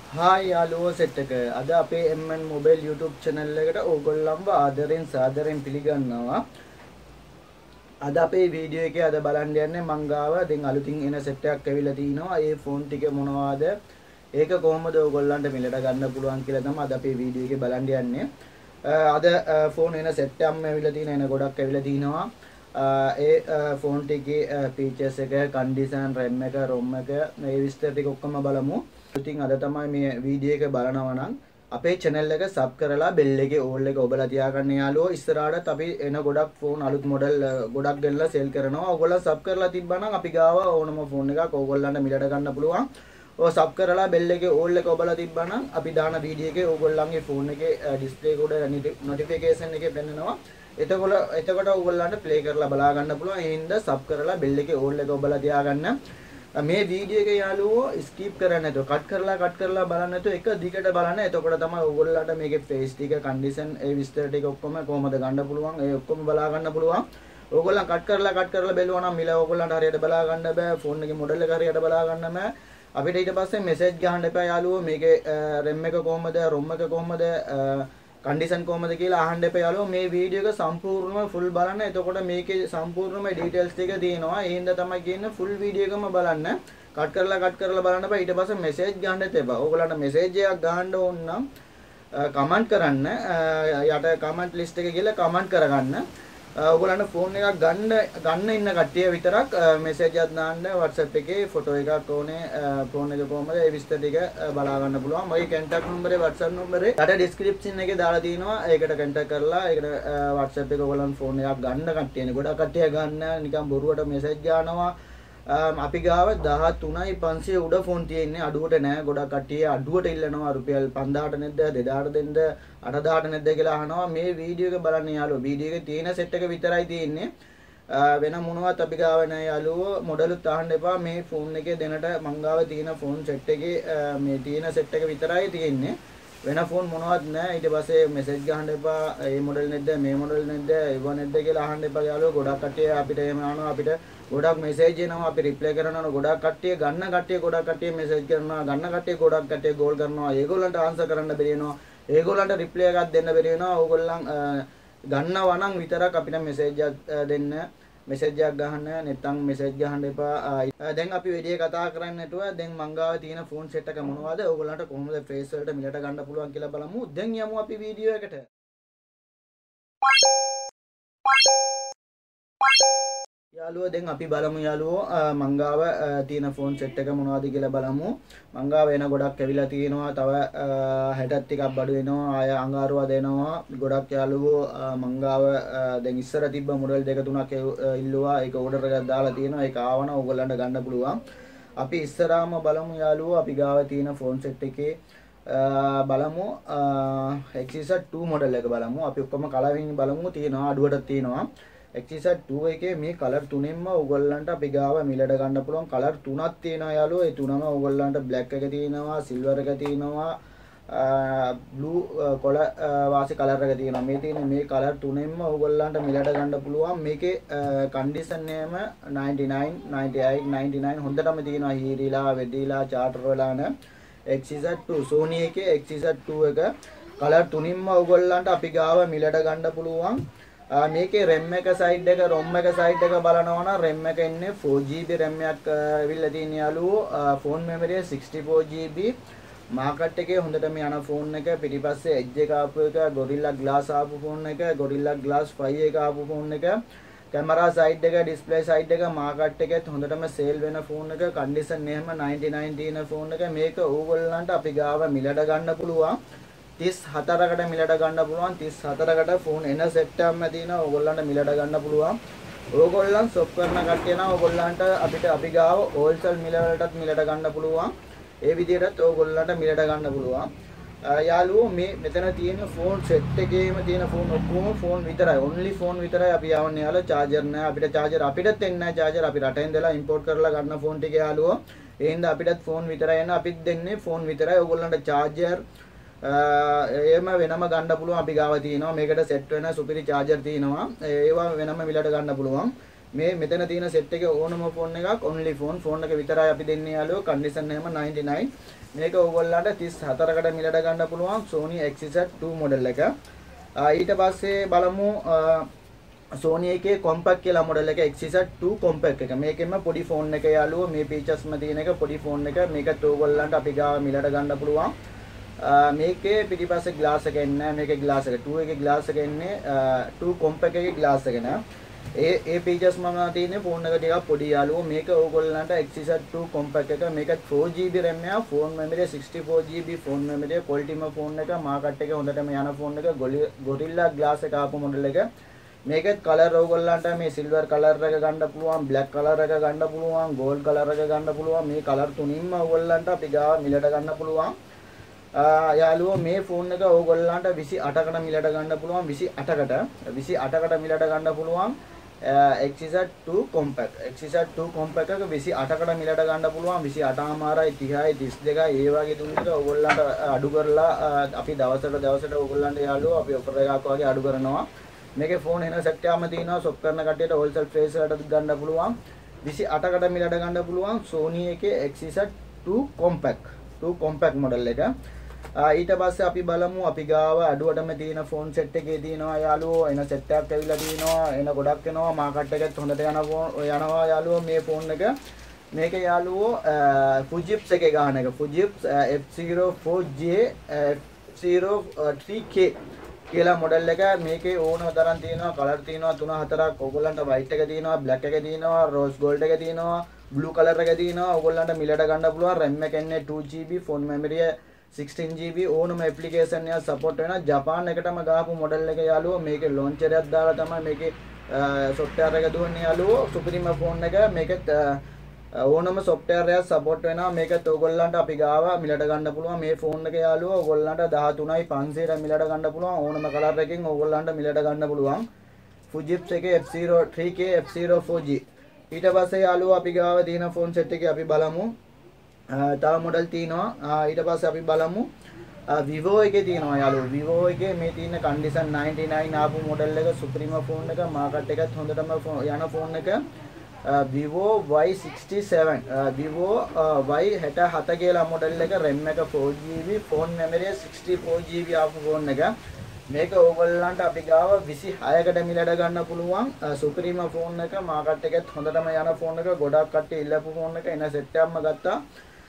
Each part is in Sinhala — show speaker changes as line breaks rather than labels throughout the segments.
හායි යාළුවෝ සෙට් එක. අද අපේ MN මොබයිල් YouTube channel එකට ඕගොල්ලන්ව ආදරෙන් සාදරෙන් පිළිගන්නවා. අද අපේ වීඩියෝ එකේ අද බලන්න යන්නේ මං ගාව දැන් අලුතින් එන සෙට් එකක් ඇවිල්ලා තිනවා. ඒ ෆෝන් ටික මොනවාද? ඒක කොහොමද ඕගොල්ලන්ට මිලට ගන්න පුළුවන් කියලා තමයි අද අපේ වීඩියෝ එකේ බලන්න යන්නේ. අද ෆෝන් එන සෙට් එකක්ම ඇවිල්ලා තිනා එන ගොඩක් ඇවිල්ලා තිනවා. ඒ ෆෝන් ටිකේ ෆීචර්ස් එක, කන්ඩිෂන්, RAM එක, ROM එක මේ විස්තර ටික ඔක්කොම බලමු. ඉතින් අද තමයි මේ වීඩියෝ එක බලනවා නම් අපේ channel එක sub කරලා bell එකේ all එක ඔබලා තියාගන්න යාළුවෝ. ඉස්සරහට අපි එන ගොඩක් ෆෝන් අලුත් මොඩල් ගොඩක් ගෙනලා sell කරනවා. ඕගොල්ලෝ sub කරලා තිබ්බනම් අපි ගාව ඕනම ෆෝන් එකක් ඕගොල්ලන්ට මිලට ගන්න පුළුවන්. ඔය sub කරලා bell එකේ all එක ඔබලා තිබ්බනම් අපි දාන වීඩියෝ එකේ ඕගොල්ලන්ගේ ෆෝන් එකේ display උඩ notification එකේ පෙන්නනවා. එතකොට ඕගොල්ලන්ට play කරලා බලා ගන්න පුළුවන්. ඒ හින්දා sub කරලා bell එකේ all එක ඔබලා තියාගන්න. මේ වීඩියෝ එක යාළුවෝ ස්කිප් කරන්නේ නැතුව කට් කරලා බලන්න නැතුව එක දිගට බලන්න. එතකොට තමයි ඕගොල්ලන්ට මේකේ ෆේස් ටික, කන්ඩිෂන්, ඒ විස්තර ටික ඔක්කොම කොහොමද ගන්න පුළුවන්, ඒ ඔක්කොම බලා ගන්න පුළුවන්. ඕගොල්ලන් කට් කරලා බැලුවා නම් මිල ඕගොල්ලන්ට හරියට බලා ගන්න බෑ. ෆෝන් එකේ මොඩල් එක හරියට බලා ගන්න බෑ. අපිට ඊට පස්සේ මෙසේජ් ගහන්න එපා යාළුවෝ. මේකේ RAM එක කොහොමද, ROM එක කොහොමද, කන්ඩිෂන් කොහොමද කියලා අහන්න එපා යාළුවෝ. මේ වීඩියෝ එක සම්පූර්ණව ෆුල් බලන්න. එතකොට මේකේ සම්පූර්ණම ඩීටේල්ස් ටික තියෙනවා. ඒ හින්දා තමයි කියන්නේ ෆුල් වීඩියෝ එකම බලන්න. කට් කරලා බලන්න බෑ. ඊට පස්සේ මෙසේජ් ගන්න එපා. ඕගොල්ලන්ට මෙසේජ් එකක් ගහන්න ඕන නම් කමෙන්ට් කරන්න. යට කමෙන්ට් ලිස්ට් එකේ ගිහලා කමෙන්ට් කරගන්න. ඕගොල්ලන්ට ෆෝන් එකක් ගන්න ඉන්න කට්ටිය විතරක් මෙසේජ් එකක් දාන්න WhatsApp එකේ ෆොටෝ එකක් ඕනේ. ෆෝන් එක කොහමද ඒ විස්තර ටික බලා ගන්න පුළුවන්. මගේ contact number WhatsApp number යට description එකේ දාලා තිනවා. ඒකට contact කරලා ඒකට WhatsApp එක ඕගොල්ලන් ෆෝන් එකක් ගන්න කට්ටියනේ. ගොඩක් කට්ටිය ගන්න නිකන් බොරුවට මෙසේජ් ගන්නවා. අපි ගාව 13500 උඩ ෆෝන් තියෙන්නේ. අඩුවට නෑ. ගොඩක් කට්ටිය අඩුවට ඉල්ලනවා රුපියල් 5000ට නැද්ද 2000ට දෙන්න 8000ට නැද්ද කියලා අහනවා. මේ වීඩියෝ එක බලන්න යාළුවෝ. වීඩියෝ එකේ තියෙන සෙට් එක විතරයි තියෙන්නේ. වෙන මොනවත් අපි ගාව නෑ යාළුවෝ. මොඩලුත් අහන්න එපා. මේ ෆෝන් එකේ දෙනට මං ගාව තියෙන ෆෝන් සෙට් එකේ මේ තියෙන සෙට් එක විතරයි තියෙන්නේ. වෙන ෆෝන් මොනවත් නෑ. ඊට පස්සේ මෙසේජ් ගහන්න එපා. මේ මොඩල් නැද්ද, මේ මොඩල් නැද්ද, ඒව නැද්ද කියලා අහන්න එපා යාළුවෝ. ගොඩක් කට්ටිය අපිට එහෙම අහනවා. අපිට ගොඩක් මෙසේජ් එනවා. අපි රිප්ලයි කරනවා. ගොඩක් කට්ටිය ගොඩක් කට්ටිය මෙසේජ් කරනවා. ගොඩක් කට්ටිය කෝල් කරනවා. ඒගොල්ලන්ට ආන්සර් කරන්න බැරි වෙනවා. ඒගොල්ලන්ට රිප්ලයි එකක් දෙන්න බැරි වෙනවා. ඕගොල්ලන් ගන්නවා නම් විතරක් අපිට මෙසේජ් එකක් දෙන්න. මෙසේජ් එකක් ගහන්න. නැත්නම් මෙසේජ් ගහන්න එපා. දැන් අපි වැඩි කතා කරන්නේ නැතුව දැන් මං ගාව තියෙන ෆෝන් සෙට් එක මොනවද? ඕගොල්ලන්ට කොහොමද ෆේස් වලට මිලට ගන්න පුළුවන් කියලා බලමු. දැන් යමු අපි වීඩියෝ එකට. යාළුවෝ දැන් අපි බලමු යාළුවෝ මං ගාව තියෙන ෆෝන් සෙට් එක මොනවද කියලා බලමු. මං ගාව වෙන ගොඩක් ඇවිල්ලා තියෙනවා. තව 60ක් ටිකක් බඩු වෙනවා. ආය අඟහරුවා දෙනවා. ගොඩක් යාළුවෝ මං ගාව දැන් ඉස්සර තිබ්බ මොඩල් දෙක තුනක් ඉල්ලුවා. ඒක ඕඩර් එකක් දාලා තියෙනවා. ඒක ආවන ඕගොල්ලන්ට ගන්න පුළුවන්. අපි ඉස්සරහම බලමු යාළුවෝ අපි ගාව තියෙන ෆෝන් සෙට් එකේ බලමු XZ2 මොඩල් එක බලමු. අපි ඔක්කොම කලරින් බලමු. තියෙනවා අඩුවට තියෙනවා. XZ2 එකේ මේ කලර් තුනෙන්ම ඕගොල්ලන්ට අපි ගාව මිලට ගන්න පුළුවන්. කලර් තුනක් තියෙනවා යාළුවෝ. ඒ තුනම ඕගොල්ලන්ට බ්ලැක් එක තියෙනවා, සිල්වර් එක තියෙනවා, බ්ලූ කොළ වාසි කලර් එක තියෙනවා. මේ තියෙන මේ කලර් තුනෙන්ම ඕගොල්ලන්ට මිලට ගන්න පුළුවන්. මේකේ කන්ඩිෂන් එකම 99, 98, 99 හොඳටම තියෙනවා. හීරිලා, වෙඩිලා, චාටර් වෙලා නැ XZ2 Sony එකේ XZ2 එක කලර් තුනින්ම ඕගොල්ලන්ට අපි ගාව මිලට ගන්න පුළුවන්. මේකේ RAM එක සයිඩ් එක, ROM එක සයිඩ් එක බලනවා නම් RAM එක ඉන්නේ 4GB RAM එකක් ඇවිල්ලා තියෙන යාළුවෝ. Phone memory 64GB. මාකට් එකේ හොඳටම යන ෆෝන් එක. පිටිපස්සේ Edge එක ආපු එක, Gorilla Glass ආපු ෆෝන් එක, Gorilla Glass 5 එක ආපු ෆෝන් එක. කැමරා සයිඩ් එක, ඩිස්ප්ලේ සයිඩ් එක මාකට් එකෙත් හොඳටම සේල් වෙන ෆෝන් එක. කන්ඩිෂන් එහෙම 99 තියෙන ෆෝන් එක. මේක ඕගොල්ලන්ට අපි ගාව මිලට ගන්න පුළුවන්. 34කට මිලට ගන්න පුළුවන්. 34කට ෆෝන් එන සෙට් එකක්ම තියෙනවා. ඕගොල්ලන්ට මිලට ගන්න පුළුවන්. ඕගොල්ලන් සොප් කරන කට්ටිය නම් ඕගොල්ලන්ට අපිට අපි ගාව හෝල්සේල් මිල වලටත් මිලට ගන්න පුළුවන්. ඒ විදිහටත් ඕගොල්ලන්ට මිලට ගන්න පුළුවන්. යාළුවෝ මේ මෙතන තියෙන ෆෝන් සෙට් එකේම තියෙන ෆෝන් ඔක්කොම ෆෝන් විතරයි. ඔන්ලි ෆෝන් විතරයි අපි යවන්නේ යාළුවෝ. චාර්ජර් නෑ. අපිට චාර්ජර් අපිටත් එන්නේ නෑ චාර්ජර්. අපි රටෙන් ඉඳලා ඉම්පෝට් කරලා ගන්න ෆෝන් ටික යාළුවෝ. ඒ හින්දා අපිටත් ෆෝන් විතරයි එන්නේ. අපිත් දෙන්නේ ෆෝන් විතරයි. ඕගොල්ලන්ට චාර්ජර් එහෙම වෙනම ගන්න පුළුවන්. අපි ගාව තියෙනවා මේකට සෙට් වෙන සුපිරි චාර්ජර් තියෙනවා. ඒවා වෙනම මිලට ගන්න පුළුවන්. මේ මෙතන තියෙන සෙට් එකේ ඕනම ෆෝන් එකක් only ෆෝන් එක විතරයි අපි දෙන්නේ යාළුවෝ. කන්ඩිෂන් එහෙම 99. මේක ඕගොල්ලන්ට 34කට මිලට ගන්න පුළුවන් Sony XZ2 මොඩල් එක. ඊට පස්සේ බලමු Sony එකේ compact කියලා මොඩල් එක XZ2 compact එක. මේකෙම පොඩි ෆෝන් එක යාළුවෝ. මේ featuresම තියෙන එක පොඩි ෆෝන් එක. මේකත් ඕගොල්ලන්ට අපි ගාව මිලට ගන්න පුළුවන්. මේකේ පිටිපස්සේ ග්ලාස් එක එන්නේ නැහැ. මේකේ ග්ලාස් එක 2 එකේ ග්ලාස් එක එන්නේ 2 compact එකේ ග්ලාස් එක නෑ. ඒ features මම තියෙන්නේ ෆෝන් එක ටිකක් පොඩි යාළුවෝ. මේක ඕගොල්ලන්ට XZ2 compact එක. මේකත් 4GB RAM එක, phone memory 64GB phone memory, quality phone එක, මාකට් එකේ හොඳටම යන ෆෝන් එක, Gorilla Glass එක ආපු මොඩල් එක. මේකත් කලර් ඕගොල්ලන්ට මේ සිල්වර් කලර් එක ගන්න පුළුවන්, බ්ලැක් කලර් එක ගන්න පුළුවන්, ගෝල්ඩ් කලර් එක ගන්න පුළුවන්. මේ කලර් තුනින්ම ඕගොල්ලන්ට අපි ගාව මිලට ගන්න පුළුවන්. යාළුවෝ මේ ෆෝන් එක ඕගොල්ලන්ට 28කට මිලට ගන්න පුළුවන්. 28කට මිලට ගන්න පුළුවන්. XZ2 compact එක 28කට මිලට ගන්න පුළුවන්. 28මාරයි 30යි 32යි ඒ වගේ තුන් එක ඕගොල්ලන්ට අඩු කරලා අපි දවසට ඕගොල්ලන්ට යාළුවෝ අපි ඔෆර් එකක් වගේ අඩු කරනවා. මේකේ ෆෝන් එන සෙට් එකම තියෙනවා. ෂොප් කරන කට්ටියට හෝල්සේල් ප්‍රයිස් වලට ගන්න පුළුවන්. 28කට මිලට ගන්න පුළුවන් Sony එකේ XZ2 compact මොඩල් එක. ඊට පස්සේ අපි බලමු අපි ගාව අඩුවටම තියෙන ෆෝන් සෙට් එකේ තියෙනවා යාළුවෝ. එන සෙට් එකක් ඇවිල්ලා තියෙනවා. එන ගොඩක් එනවා. මාකට් එකත් හොඳට යනවා යාළුවෝ මේ ෆෝන් එක. මේක යාළුවෝ Fujifilm එකේ ගාන එක. Fujifilm F04J F03K කියලා මොඩල් එක. මේකේ ඕනම තරම් තියෙනවා. කලර් තියෙනවා 3-4ක්. ඕගොල්ලන්ට white එක තියෙනවා, black එක තියෙනවා, rose gold එක තියෙනවා, blue color එක තියෙනවා. ඕගොල්ලන්ට මිලට ගන්න පුළුවන්. RAM එක එන්නේ 2GB, phone memory 16GB. ඕනම application එක support වෙනවා. ජපාන් එකටම ගාපු මොඩල් එක යාළුවෝ. මේකේ launcher එකක් දාලා තමයි මේකේ software එක දුවන්නේ යාළුවෝ. Supreme phone එක මේකෙත් ඕනම software එකක් support වෙනවා. මේකත් ඕගොල්ලන්ට අපි ගාව මිලට ගන්න පුළුවන්. මේ phone එක යාළුවෝ ඕගොල්ලන්ට 13,500ට මිලට ගන්න පුළුවන්. ඕනම color එකකින් ඕගොල්ලන්ට මිලට ගන්න පුළුවන්. Fujifilm එකේ F03K F04G. ඊට පස්සේ යාළුවෝ අපි ගාව තියෙන phone set එකේ අපි බලමු. තව මොඩල් තියෙනවා. ඊට පස්සේ අපි බලමු Vivo එකේ තියෙනවා යාළුවෝ. Vivo එකේ මේ තියෙන condition 99 ආපු මොඩල් එක Supreme phone එක. මාකට් එකත් හොඳටම යන phone එක. Vivo Y67 Vivo Y67 කියලා මොඩල් එක. RAM එක 4GB, phone memory 64GB ආපු phone එක. මේක ඕගොල්ලන්ට අපි ගාව 26කට මිලට ගන්න පුළුවන්. Supreme phone එක. මාකට් එකත් හොඳටම යන phone එක. ගොඩක් කට්ටිය ඉල්ලපු phone එක. එන සෙට් එකක්ම ගත්තා.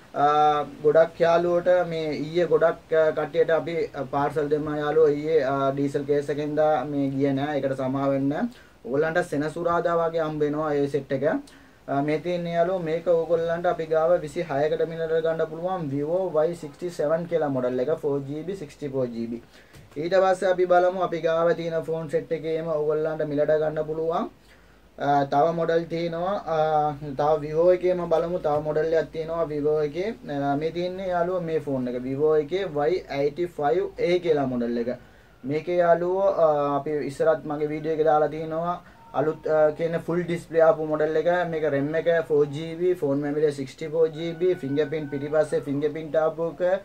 ගොඩක් යාළුවෝට මේ ඊයේ ගොඩක් කට්ටියට අපි පාර්සල් දෙන්න යාළුවෝ. ඊයේ ඩීසල් කේස් එකෙන්ද මේ ගියේ නෑ. ඒකට සමා වෙන්න. ඕගොල්ලන්ට සෙනසුරාදා වගේ හම්බ වෙනවා මේ සෙට් එක. මේ තියෙන යාළුවෝ මේක ඕගොල්ලන්ට අපි ගාව 26කට මිලට ගන්න පුළුවන්. Vivo Y67 කියලා මොඩල් එක 4GB 64GB. ඊට පස්සේ අපි බලමු අපි ගාව තියෙන ෆෝන් සෙට් එකේම ඕගොල්ලන්ට මිලට ගන්න පුළුවන්. තව මොඩල් තියෙනවා. තව Vivo එකේම බලමු. තව මොඩල් එකක් තියෙනවා Vivo එකේ. මේ තියෙන්නේ යාළුවෝ මේ ෆෝන් එක Vivo එකේ Y85A කියලා මොඩල් එක. මේකේ යාළුවෝ අපි ඉස්සරත් මගේ වීඩියෝ එකේ දාලා තියෙනවා. අලුත් කියන full display ආපු මොඩල් එක. මේක RAM එක 4GB, phone memory 64GB, fingerprint පිටිපස්සේ fingerprint ආපු එක.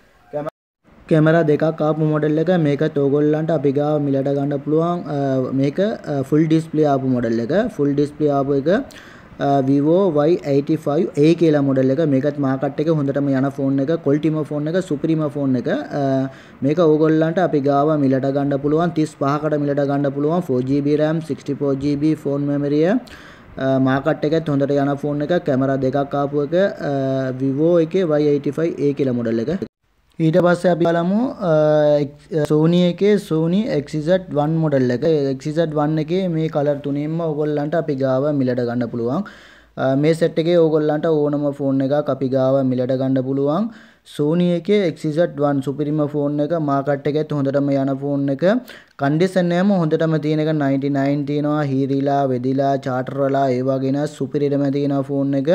කැමරා දෙකක් ආපු මොඩල් එක. මේකත් ඕගොල්ලන්ට අපි ගාව මිලට ගන්න පුළුවන්. මේක full display ආපු මොඩල් එක. full display ආපු එක Vivo Y85A කියලා මොඩල් එක. මේකත් මාකට් එකේ හොඳටම යන ෆෝන් එක. quality ෆෝන් එක, Supreme ෆෝන් එක. මේක ඕගොල්ලන්ට අපි ගාව මිලට ගන්න පුළුවන්. 35කට මිලට ගන්න පුළුවන්. 4GB RAM, 64GB phone memory. Market එකත් හොඳට යන ෆෝන් එක. කැමරා දෙකක් ආපු එක. Vivo එකේ Y85A කියලා මොඩල් එක. ඊට පස්සේ අපි බලමු Sony එකේ Sony XZ1 මොඩල් එක. XZ1 එකේ මේ කලර් තුනින්ම ඕගොල්ලන්ට අපි ගාව මිලට ගන්න පුළුවන්. මේ සෙට් එකේ ඕගොල්ලන්ට ඕනම ෆෝන් එකක් අපි ගාව මිලට ගන්න පුළුවන්. Sony එකේ XZ1 Supreme ෆෝන් එක. මාකට් එකත් හොඳටම යන ෆෝන් එක. කන්ඩිෂන් එකම හොඳටම තියෙන එක 99 තියෙනවා. හීරිලා, වෙදිලා, චාටර් වලා ඒ වගේ න සුපිරිටම තියෙන ෆෝන් එක.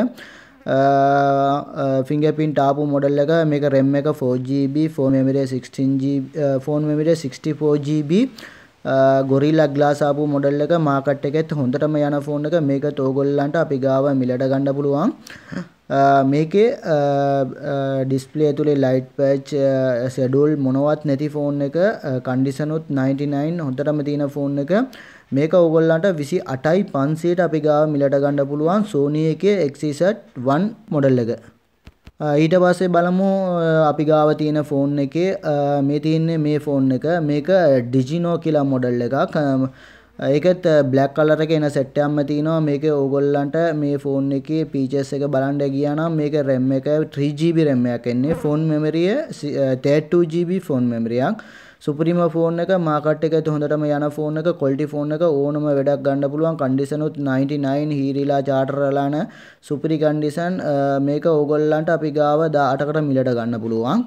fingerprint ආපු මොඩල් එක. මේක RAM එක 4GB, phone memory 16GB, phone memory 64GB, Gorilla Glass ආපු මොඩල් එක. මාකට් එකෙත් හොඳටම යන ෆෝන් එක. මේකත් ඕගොල්ලන්ට අපි ගාව මිලට ගන්න පුළුවන්. මේකේ ඩිස්ප්ලේ ඇතුලේ ලයිට් පැච් ෂෙඩියුල් මොනවත් නැති ෆෝන් එක. කන්ඩිෂන් උත් 99 හොඳටම තියෙන ෆෝන් එක. මේක ඕගොල්ලන්ට 28,500ට අපි ගාව මිලට ගන්න පුළුවන් Sony එකේ XZ1 මොඩල් එක. ඊට පස්සේ බලමු අපි ගාව තියෙන ෆෝන් එකේ මේ තියෙන්නේ මේ ෆෝන් එක. මේක Digino කියලා මොඩල් එකක්. ඒකත් බ්ලැක් කලර් එකේ එන සෙට් එකක්ම තියෙනවා. මේකේ ඕගොල්ලන්ට මේ ෆෝන් එකේ ෆීචර්ස් එක බලන්න ගියා නම් මේක RAM එක 3GB RAM එකක් එන්නේ. ෆෝන් මෙමරිය 32GB ෆෝන් මෙමරියක්. සුප්‍රීම ෆෝන් එක මාකට් එකේ හොඳටම යන ෆෝන් එක ක්වොලිටි ෆෝන් එක ඕනම වැඩක් ගන්න පුළුවන් කන්ඩිෂන් උත් 99 හීරිලා චාටර්ලා නැ සුපිරි කන්ඩිෂන් මේක ඕගොල්ලන්ට අපි ගාව 18කට මිලට ගන්න පුළුවන්.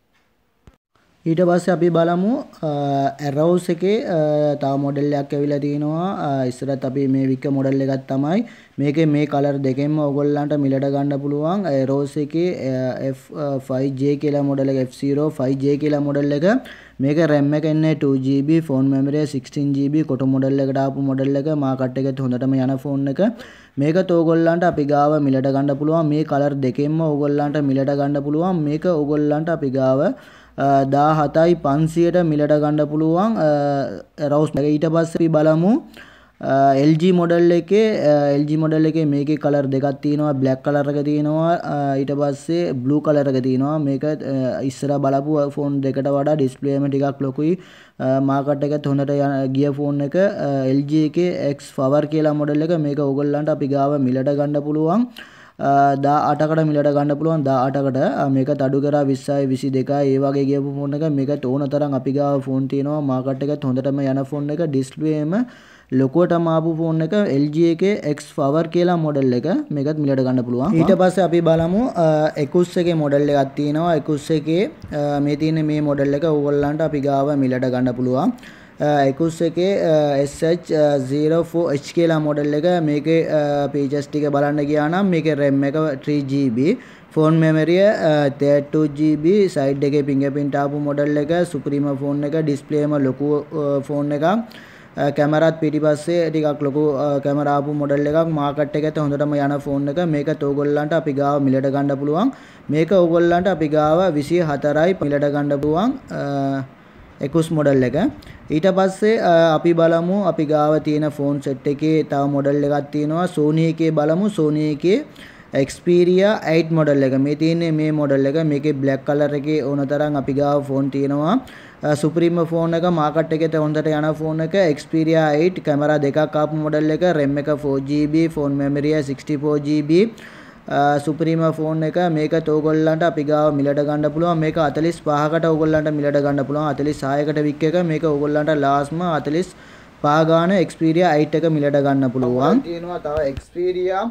ඊට පස්සේ අපි බලමු Arouse එකේ තව මොඩල් එකක් ඇවිල්ලා තිනවා. ඉස්සරත් අපි මේ වික මොඩල් එකක් තමයි. මේකේ මේ කලර් දෙකෙන්ම ඕගොල්ලන්ට මිලට ගන්න පුළුවන්. Arouse එකේ F5J කියලා මොඩල් එක F05J කියලා මොඩල් එක. මේක RAM එක එන්නේ 2GB, ෆෝන් මෙමරිය 16GB, කොට මොඩල් එකට ආපු මොඩල් එක මාකට් එකේ හොඳටම යන ෆෝන් එක. මේකත් ඕගොල්ලන්ට අපි ගාව මිලට ගන්න පුළුවන්. මේ කලර් දෙකෙන්ම ඕගොල්ලන්ට මිලට ගන්න පුළුවන්. මේක ඕගොල්ලන්ට අපි ගාව 17,500ට මිලට ගන්න පුළුවන් Arouse එක. ඊට පස්සේ අපි බලමු LG මොඩල් එකේ මේකේ කලර් දෙකක් තියෙනවා. බ්ලැක් කලර් එක තියෙනවා. ඊට පස්සේ බ්ලූ කලර් එක තියෙනවා. මේක ඉස්සර බලපු ෆෝන් දෙකට වඩා ඩිස්ප්ලේ එක ටිකක් ලොකුයි. මාකට් එකත් හොඳට ගිය ෆෝන් එක LG එකේ X Power කියලා මොඩල් එක. මේක ඕගොල්ලන්ට අපි ගාව මිලට ගන්න පුළුවන් 18කට මිලට ගන්න පුළුවන් 18කට. මේකත් අඩු කරා 20යි 22යි ඒ වගේ ගියපු ෆෝන් එක. මේකත් ඕන තරම් අපි ගාව ෆෝන් තියෙනවා. මාකට් එකත් හොඳටම යන ෆෝන් එක. ඩිස්ප්ලේම ලොකුවටම ආපු ෆෝන් එක LG එකේ X Power කියලා මොඩල් එක. මේකත් මිලට ගන්න පුළුවන්. ඊට පස්සේ අපි බලමු 21 එකේ මොඩල් එකක් තියෙනවා. 21 එකේ මේ තියෙන මේ මොඩල් එක ඕගොල්ලන්ට අපි ගාව මිලට ගන්න පුළුවන්. 21 එකේ SH04H කියලා මොඩල් එක. මේකේ ෆීචර්ස් ටික බලන්න ගියා නම් මේකේ RAM එක 3GB, ෆෝන් මෙමරිය 32GB, සයිඩ් එකේ fingerprint ආපු මොඩල් එක. සුප්‍රීම ෆෝන් එක. ඩිස්ප්ලේම ලොකු ෆෝන් එකක්. කැමරාත් පිටිපස්සේ ටිකක් ලොකු කැමරා ආපු මොඩල් එකක්. මාකට් එකේ හොඳටම යන ෆෝන් එක. මේකත් ඕගොල්ලන්ට අපි ගාව මිලට ගන්න පුළුවන්. මේක ඕගොල්ලන්ට අපි ගාව 24යි මිලට ගන්න පුළුවන් 21 මොඩල් එක. ඊට පස්සේ අපි බලමු අපි ගාව තියෙන ෆෝන් සෙට් එකේ තව මොඩල් එකක් තියෙනවා. Sony එකේ බලමු. Sony එකේ Xperia 8 මොඩල් එක. මේ තියෙන්නේ මේ මොඩල් එක. මේකේ බ්ලැක් කලර් එකේ ඕන තරම් අපි ගාව ෆෝන් තියෙනවා. සුප්‍රීම ෆෝන් එක. මාකට් එකේ හොඳට යන ෆෝන් එක. Xperia 8 කැමරා දෙකක් ආපු මොඩල් එක. RAM එක 4GB, ෆෝන් මෙමරිය 64GB. සුප්‍රීම ෆෝන් එක. මේකත් ඕගොල්ලන්ට අපි ගාව මිලට ගන්න පුළුවන්. මේක 45කට ඕගොල්ලන්ට මිලට ගන්න පුළුවන්. 46කට වික් එක. මේක ඕගොල්ලන්ට ලාස්ට්ම 45 ගාන Xperia 8 එක මිලට ගන්න පුළුවන්. තියෙනවා තව Xperia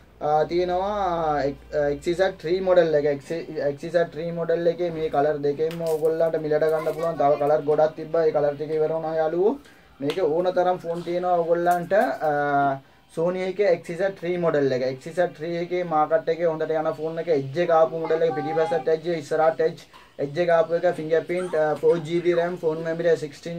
තියෙනවා XZ3 මොඩල් එක. XZ3 මොඩල් එකේ මේ කලර් දෙකෙන්ම ඕගොල්ලන්ට මිලට ගන්න පුළුවන්. තව කලර් ගොඩක් තිබ්බා. ඒ කලර් ටික ඉවර වුණා යාළුවෝ. මේකේ ඕන තරම් ෆෝන් තියෙනවා ඕගොල්ලන්ට. Sony එකේ XZ3 මොඩල් එක. XZ3 එකේ මාකට් එකේ හොඳට යන ෆෝන් එක. edge එක ආපු මොඩල් එක. පිටිපස්සට edge, ඉස්සරහට edge එක ආපු එක. fingerprint 4GB RAM, ෆෝන් මෙමරිය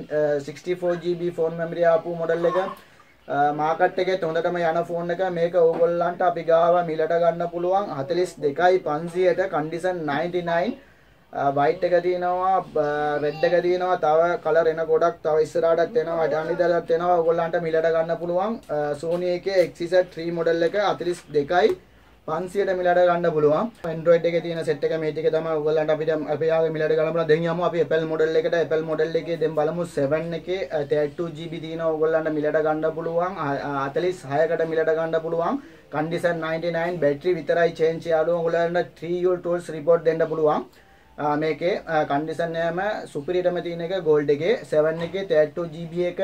64GB ෆෝන් මෙමරිය ආපු මොඩල් එක. මාකට් එකේ හොඳටම යන ෆෝන් එක. මේක ඕගොල්ලන්ට අපි ගාව මිලට ගන්න පුළුවන් 42,500ට. කන්ඩිෂන් 99. white එක තියෙනවා, red එක තියෙනවා, තව කලර් එන ගොඩක් තව ඉස්සරහටත් එනවා, අඩානිදලත් එනවා. ඕගොල්ලන්ට මිලට ගන්න පුළුවන් Sony එකේ XZ3 මොඩල් එක 42,500ට මිලට ගන්න පුළුවන්. Android එකේ තියෙන සෙට් එක මේ ටික තමයි ඕගොල්ලන්ට අපිට අපි ආවේ මිලට ගන්න පුළුවන්. දැන් යමු අපි Apple මොඩල් එකට. Apple මොඩල් එකේ දැන් බලමු 7 එකේ 32GB තියෙනවා. ඕගොල්ලන්ට මිලට ගන්න පුළුවන් 46කට මිලට ගන්න පුළුවන්. කන්ඩිෂන් 99. බැටරි විතරයි චේන්ජ් යාළුවෝ. ඕගොල්ලන්ට 3U tools report දෙන්න පුළුවන්. මේකේ කන්ඩිෂන් එකම සුපිරිටම තියෙන එක gold එකේ 7 එකේ 32GB එක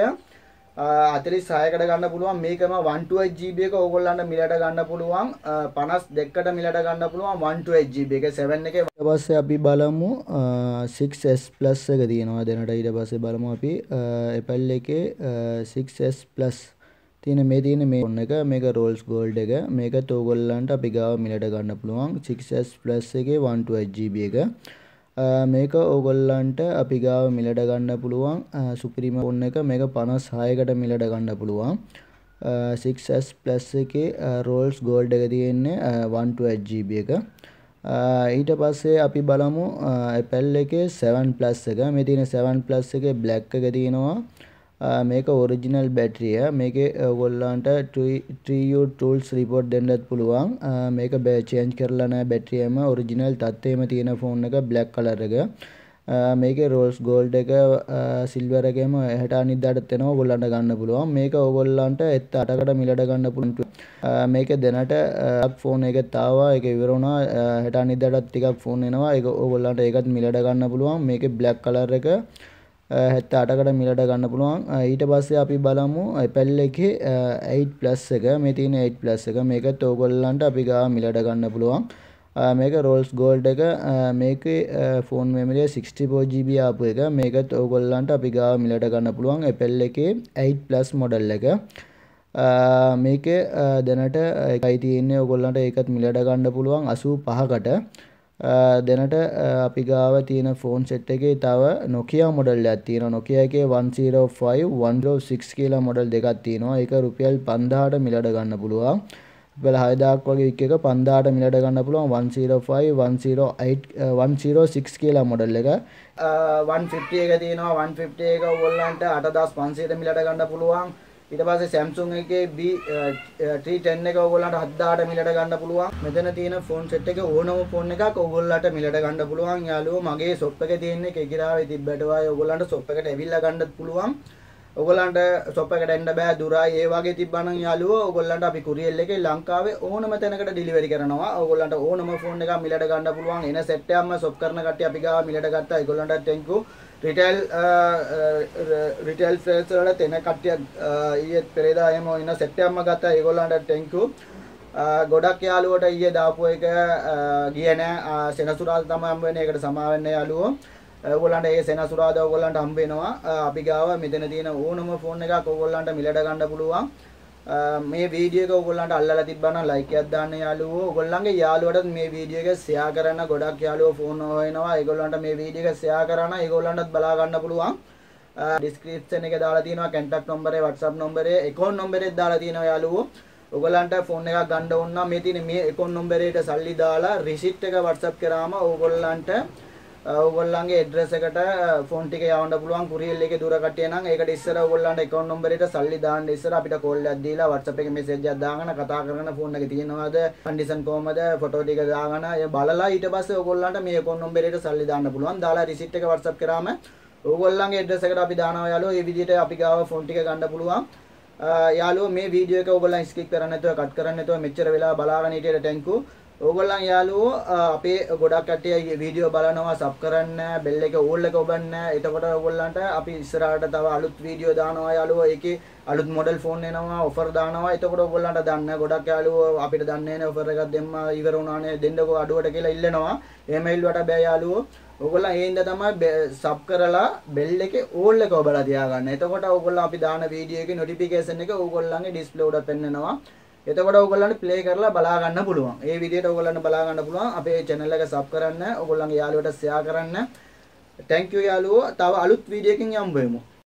46කට ගන්න පුළුවන්. මේකම 128GB එක ඕගොල්ලන්ට මිලට ගන්න පුළුවන් 52කට මිලට ගන්න පුළුවන් 128GB එක 7 එකේ. ඊට පස්සේ අපි බලමු 6S Plus එක තියෙනවා දැනට. ඊට පස්සේ බලමු අපි Apple එකේ 6S Plus තියෙන මේ ෆෝන් එක. මේක Rolls Gold එක. මේකත් ඕගොල්ලන්ට අපි ගාව මිලට ගන්න පුළුවන් 6S Plus එකේ 128GB එක. මේක ඕගොල්ලන්ට අපි ගාව මිලට ගන්න පුළුවන් සුපිරිම ෆෝන් එක. මේක 56කට මිලට ගන්න පුළුවන් 6S Plus එකේ Rolls Gold එක තියෙන්නේ 128GB එක. ඊට පස්සේ අපි බලමු Apple එකේ 7 Plus එක. මේ තියෙන 7 Plus එකේ black එක තියෙනවා. මේක ඔරිජිනල් බැටරිය. මේකේ ඔයගොල්ලන්ට TU tools report දෙන්නත් පුළුවන්. මේක චේන්ජ් කරලා නැහැ බැටරියම ඔරිජිනල් තත්ත්වෙම තියෙන ෆෝන් එක black color එක. මේකේ රෝස් ගෝල්ඩ් එක සිල්වර් එකේම එහෙට අනිද්දාටත් එනවා ඔයගොල්ලන්ට ගන්න පුළුවන්. මේක ඔයගොල්ලන්ට 8කට මිලට ගන්න පුළුවන්. මේකේ දැනට ෆෝන් එකත් ආවා. ඒක ඉවර වුණා. හෙට අනිද්දාටත් ටිකක් ෆෝන් එනවා. ඒක ඔයගොල්ලන්ට ඒකත් මිලට ගන්න පුළුවන්. මේකේ black color එක 78කට මිලට ගන්න පුළුවන්. ඊට පස්සේ අපි බලමු Apple එකේ 8 plus එක. මේ තියෙන 8 plus එක. මේකත් ඔයගොල්ලන්ට අපි ගාව මිලට ගන්න පුළුවන්. මේක රෝල්ස් ගෝල්ඩ් එක. මේකේ ෆෝන් මෙමරිය 64GB ආපු එක. මේකත් ඔයගොල්ලන්ට අපි ගාව මිලට ගන්න පුළුවන්. Apple එකේ 8 plus මොඩල් එක. මේකේ දැනට එකයි තියෙන්නේ ඔයගොල්ලන්ට ඒකත් මිලට ගන්න පුළුවන් 85කට. දැනට අපි ගාව තියෙන ෆෝන් සෙට් එකේ තව Nokia මොඩල් එකක් තියෙනවා. Nokia එකේ 105 106 කියලා මොඩල් දෙකක් තියෙනවා. ඒක රුපියල් 5000ට මිලට ගන්න පුළුවන්. රුපියල් 6000ක් වගේ එක 5000ට මිලට ගන්න පුළුවන් 105 108 106 කියලා මොඩල් එක. 150 එක තියෙනවා. 150 එක ඔයගොල්ලන්ට 8500ට මිලට ගන්න පුළුවන්. ඊට පස්සේ Samsung එකේ B310 එක ඔයගොල්ලන්ට 7000ට මිලට ගන්න පුළුවන්. මෙතන තියෙන ෆෝන් සෙට් එකේ ඕනම ෆෝන් එකක් ඔයගොල්ලන්ට මිලට ගන්න පුළුවන්. යාළුවෝ මගේ shop එකේ තියෙන්නේ කෙකිරාවේ තිබ්බට වයි ඔයගොල්ලන්ට shop එකට ඇවිල්ලා ගන්නත් පුළුවන්. ඔයගොල්ලන්ට shop එකට එන්න බෑ දුරයි ඒ වගේ තිබ්බනම් යාළුවෝ ඔයගොල්ලන්ට අපි courier එකේ ලංකාවේ ඕනම තැනකට delivery කරනවා. ඔයගොල්ලන්ට ඕනම ෆෝන් එකක් මිලට ගන්න පුළුවන්. එන සෙට් එකක්ම shop කරන කට්ටිය අපි ගාව මිලට ගත්තා. ඒගොල්ලන්ට thank you. රිටේල් සේල්ස් වලට එන කට්ටිය ඊයේ පෙරේදා එහෙම ඉන්න සෙට් එකක්ම ගත්තා. ඒගොල්ලන්ට thank you. ගොඩක් යාළුවෝට ඊයේ දාපු එක ගියේ නෑ. සෙනසුරාදා තමයි හම්බ වෙන්නේ. ඒකට සමා වෙන්න යාළුවෝ. ඔයගොල්ලන්ට ඒ සෙනසුරාදා ඔයගොල්ලන්ට හම්බ වෙනවා. අපි ගාව මෙතන තියෙන ඕනම ෆෝන් එකක් ඔයගොල්ලන්ට මිලට ගන්න පුළුවන්. මේ වීඩියෝ එක ඔයගොල්ලන්ට අල්ලලා තිබ්බනම් ලයික් එකක් දාන්න යාළුවෝ. ඔයගොල්ලන්ගේ යාළුවටත් මේ වීඩියෝ එක ෂෙයා කරන්න. ගොඩක් යාළුවෝ ෆෝන් හොයනවා. ඒගොල්ලන්ට මේ වීඩියෝ එක ෂෙයා කරන්න. ඒගොල්ලන්ටත් බලා ගන්න පුළුවන්. ඩිස්ක්‍රිප්ෂන් එකේ දාලා තියෙනවා contact number WhatsApp number account number එක දාලා තියෙනවා යාළුවෝ. ඔයගොල්ලන්ට ෆෝන් එකක් ගන්න ඕන නම් මේ තියෙන මේ account number එකට සල්ලි දාලා receipt එක WhatsApp කරාම ඔයගොල්ලන්ට ඔයගොල්ලන්ගේ ඇඩ්‍රස් එකට ෆෝන් ටික යවන්න පුළුවන්. courier එකේ දුර කට්ටිය නම් ඒකට ඉස්සර ඔයගොල්ලන්ට account number එකට සල්ලි දාන්න ඉස්සර අපිට call එකක් දීලා WhatsApp එකේ message එකක් දාගෙන කතා කරගෙන ෆෝන් එකේ තියෙනවද condition කොහමද ෆොටෝ ටික දාගෙන ඒ බලලා ඊට පස්සේ ඔයගොල්ලන්ට මේ account number එකට සල්ලි දාන්න පුළුවන්. දාලා receipt එක WhatsApp කරාම ඔයගොල්ලන්ගේ ඇඩ්‍රස් එකට අපි දානවා යාළුවෝ. මේ විදිහට අපි ගාව ෆෝන් ටික ගන්න පුළුවන්. යාළුවෝ මේ වීඩියෝ එක ඔයගොල්ලන් skip කරන්නේ නැතුව කට් කරන්නේ නැතුව මෙච්චර වෙලා බලාගෙන හිටියට thank you. ඕගොල්ලන් යාළුවෝ අපේ ගොඩක් කට්ටිය වීඩියෝ බලනවා සබ් කරන්න බෙල් එක ඕල් එක ඔබන්න. එතකොට ඕගොල්ලන්ට අපි ඉස්සරහට තව අලුත් වීඩියෝ දානවා යාළුවෝ. ඒකේ අලුත් මොඩල් ෆෝන් එනවා ඔෆර් දානවා. එතකොට ඕගොල්ලන්ට දන්න ගොඩක් යාළුවෝ අපිට දන්නේ නැහැ ඔෆර් එකක් දෙන්න ඉවර වුණානේ දෙන්නකෝ අඩුවට කියලා ඉල්ලනවා. එහෙම ඉල්ලුවට බෑ යාළුවෝ. ඕගොල්ලන් ඒ හින්දා තමයි සබ් කරලා බෙල් එකේ ඕල් එක ඔබලා තියාගන්න. එතකොට ඕගොල්ලන් අපි දාන වීඩියෝ එකේ නොටිෆිකේෂන් එක ඕගොල්ලන්ගේ ඩිස්ප්ලේ උඩ පෙන්නනවා. එතකොට ඔයගොල්ලන්ට ප්ලේ කරලා බලා ගන්න පුළුවන්. ඒ විදිහට ඔයගොල්ලන්ට බලා ගන්න පුළුවන්. අපේ channel එක sub කරන්න, ඔයගොල්ලන්ගේ යාළුවන්ට share කරන්න. thank you යාළුවෝ. තව අලුත් වීඩියෝ එකකින් යමු.